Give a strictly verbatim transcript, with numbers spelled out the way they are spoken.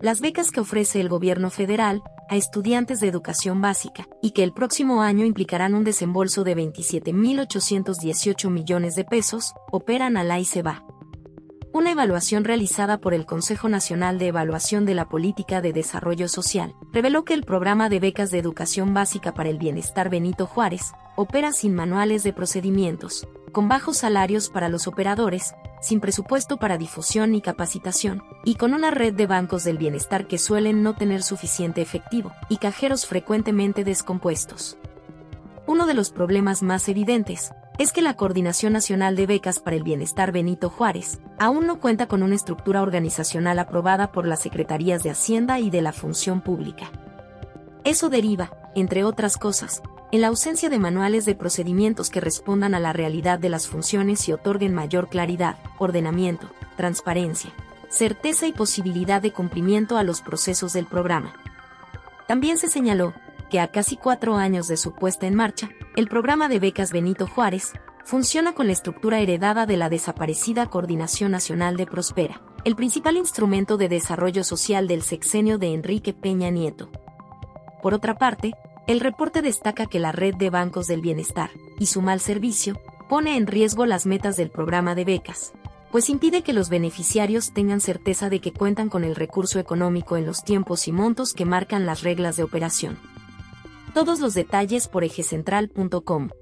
las becas que ofrece el gobierno federal a estudiantes de educación básica, y que el próximo año implicarán un desembolso de veintisiete mil ochocientos dieciocho millones de pesos, operan a la ICEBA. Una evaluación realizada por el Consejo Nacional de Evaluación de la Política de Desarrollo Social reveló que el programa de becas de educación básica para el bienestar Benito Juárez opera sin manuales de procedimientos, con bajos salarios para los operadores, sin presupuesto para difusión y capacitación, y con una red de bancos del bienestar que suelen no tener suficiente efectivo, y cajeros frecuentemente descompuestos. Uno de los problemas más evidentes es que la Coordinación Nacional de Becas para el Bienestar Benito Juárez aún no cuenta con una estructura organizacional aprobada por las Secretarías de Hacienda y de la Función Pública. Eso deriva, entre otras cosas, en la ausencia de manuales de procedimientos que respondan a la realidad de las funciones y otorguen mayor claridad, ordenamiento, transparencia, certeza y posibilidad de cumplimiento a los procesos del programa. También se señaló que a casi cuatro años de su puesta en marcha, el programa de becas Benito Juárez funciona con la estructura heredada de la desaparecida Coordinación Nacional de Prospera, el principal instrumento de desarrollo social del sexenio de Enrique Peña Nieto. Por otra parte, el reporte destaca que la red de bancos del bienestar y su mal servicio pone en riesgo las metas del programa de becas, pues impide que los beneficiarios tengan certeza de que cuentan con el recurso económico en los tiempos y montos que marcan las reglas de operación. Todos los detalles por ejecentral punto com.